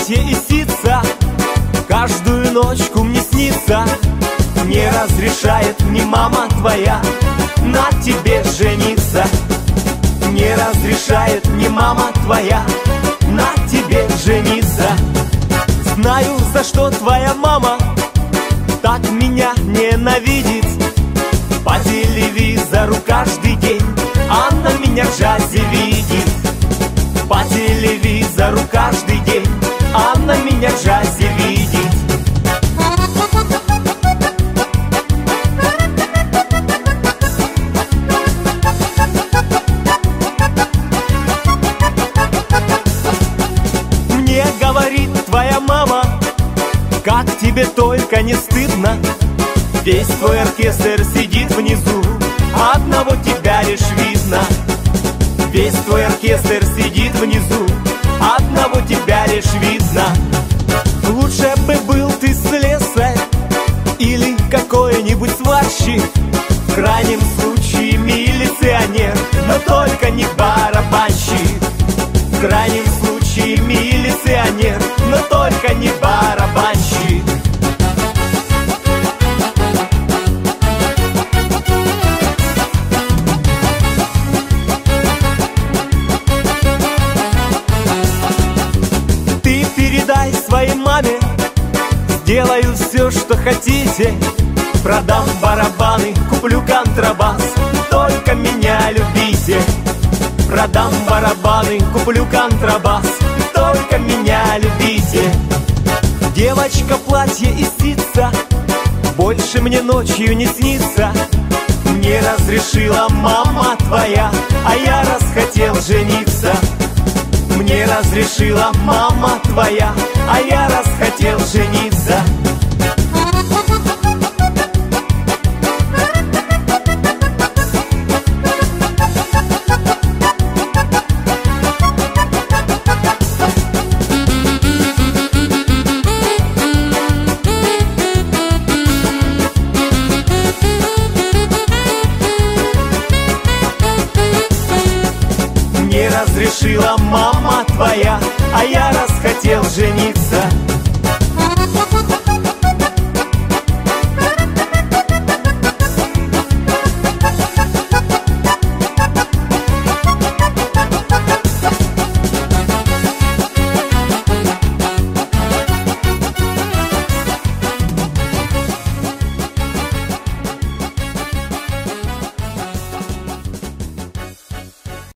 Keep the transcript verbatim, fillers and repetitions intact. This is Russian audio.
платье и сица каждую ночку мне снится. Не разрешает мне мама твоя на тебе жениться. Не разрешает мне мама твоя на тебе жениться. Знаю, за что твоя мама так меня ненавидит. По телевизору каждый день она меня в джазе видит. По телевизору каждый день она меня в джазе видит. Мне говорит твоя мама, как тебе только не стыдно. Весь твой оркестр сидит внизу, одного тебя лишь видно. Весь твой оркестр сидит внизу, одного тебя лишь видно. Лучше бы был ты слесарь или какой-нибудь сварщик, в крайнем случае милиционер, но только не барабанщик. В крайнем случае милиционер, но только не барабанщик. Ты передай своей маме, сделаю все, что хотите. Продам барабаны, куплю контрабас, только меня любите. Продам барабаны, куплю контрабас, только меня любите. Девочка, платье и сица больше мне ночью не снится. Не разрешила мама твоя, а я расхотел жениться. Мне разрешила мама твоя, а я расхотел жениться. Не разрешила мама твоя, а я расхотел жениться.